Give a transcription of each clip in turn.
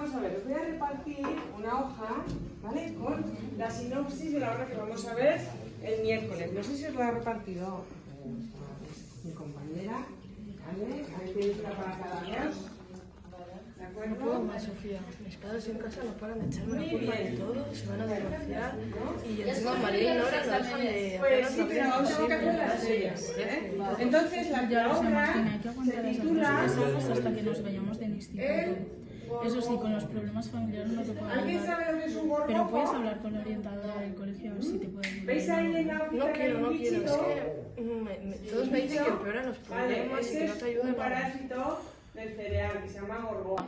vamos a ver, os voy a repartir una hoja, ¿vale? Con la sinopsis de la obra que vamos a ver el miércoles. No sé si os la ha repartido mi compañera, ¿vale? Ahí tenéis una para cada dos. ¿De acuerdo? No puedo más, Sofía. Mis padres en casa no paran de echarme la culpa de todo, se van a divorciar y encima María y Nora no dejan de Pues sí, pero aún tengo que hacer las suyas, ¿eh? Entonces, la obra se titula... hasta que nos vayamos del instituto. Eso sí, con los problemas familiares no te puedo ¿Alguien ayudar. sabe lo que es un gorgojo? Pero puedes hablar con la orientadora del colegio a ver si te puede ayudar. ¿Veis ahí en la hojita No quiero, que no hay un quiero. Es bichito? que todos me dicen que empeoran los Vale, problemas y este que no te es ayudan un nada. parásito del cereal que se llama gorgojo.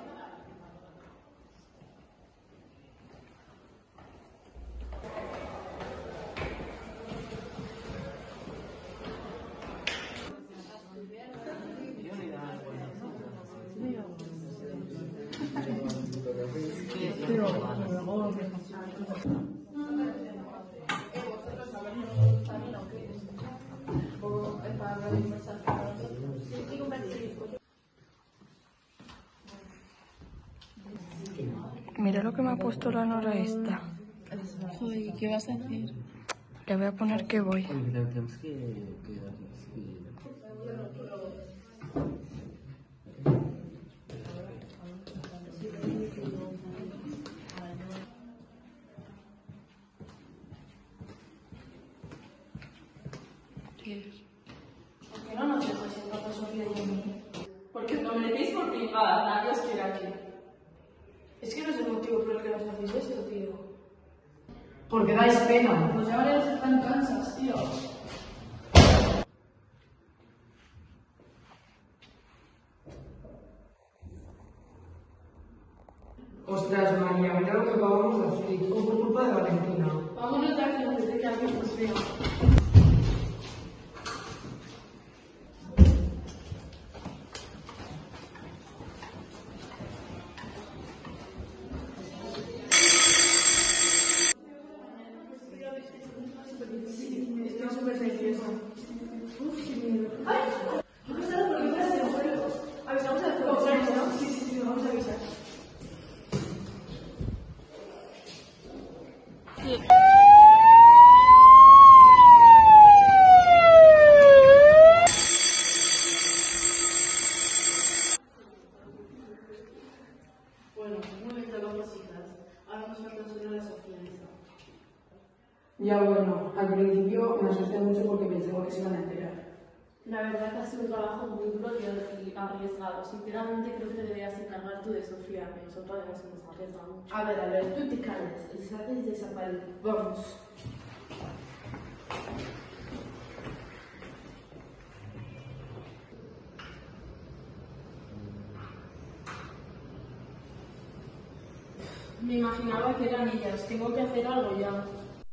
Mira lo que me ha puesto la Nora esta. Joder, ¿qué vas a hacer? Le voy a poner que voy. ¿Por qué no nos dejáis en paz a Sofía y a mí? Porque os lo metéis por privada, nadie os quiere aquí. Es que no es el motivo por el que nos hacéis esto, tío. Porque dais pena. Pues ya ahora ser tan cansas, tío. Ostras, María, mira lo que acabamos de hacer, todo por culpa de Valentina. Vámonos de aquí antes de que alguien nos vea. Estoy súper nerviosa. Avisamos a las profesoras, ¿no? Sí, vamos a avisar. Bueno, muy bien, las cositas. Ahora nos falta solo la Sofía. Ya bueno, al principio me asusté mucho porque pensaba que se iban a enterar. La verdad que ha sido un trabajo muy duro y arriesgado. Sinceramente creo que deberías encargar tú de Sofía, que nosotros además hemos arriesgado mucho. A ver, tú te calles y sabes desaparecer. Vamos. Me imaginaba que eran ellas. Tengo que hacer algo ya.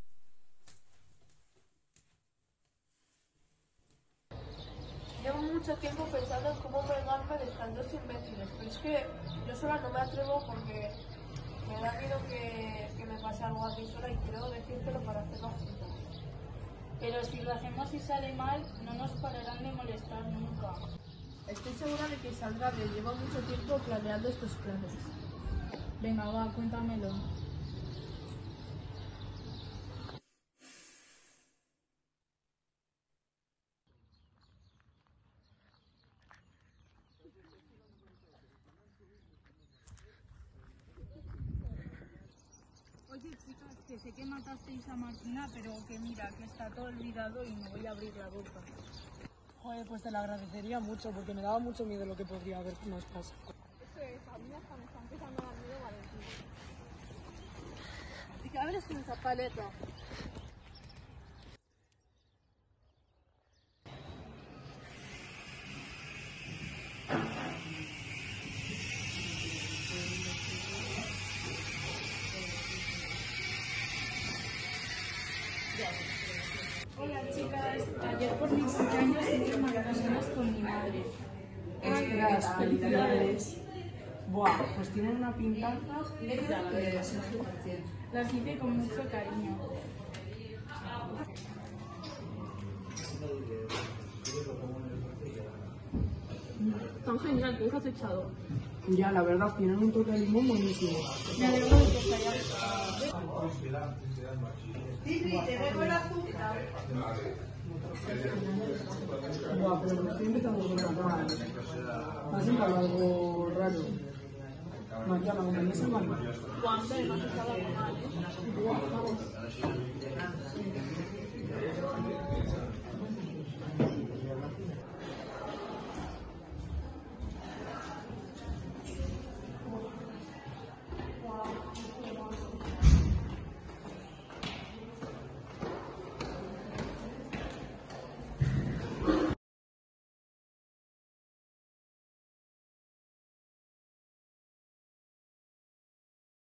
Llevo mucho tiempo pensando en cómo vengarme de estas dos imbéciles, pero es que yo sola no me atrevo porque me da miedo que me pase algo a mí sola y creo decírtelo para hacerlo juntas. Pero si lo hacemos y sale mal, no nos pararán de molestar nunca. Estoy segura de que saldrá bien, llevo mucho tiempo planeando estos planes. Venga, va, cuéntamelo. Oye, chicas, que sé que matasteis a Martina, pero que mira, que está todo olvidado y no voy a abrir la boca. Joder, pues te lo agradecería mucho porque me daba mucho miedo lo que podría haber más pasado. A mí hasta me está empezando a dar miedo Valentín. ¿Y qué abres con esa paleta? Hola chicas, ayer por mi cumpleaños hice magdalenas con mi madre. Ostras, felicidades. Buah, pues tienen una pintaza. Las hice con mucho cariño. Tan genial, ¿qué has echado? Ya, la verdad, tienen un toque de limón buenísimo. Me alegro de que os haya gustado. Buah, pero me estoy empezando a sonar. Ha sido algo raro. Mañana, cuando me salga. Juan, pero no se sabe mal, ¿eh? Buah, vamos.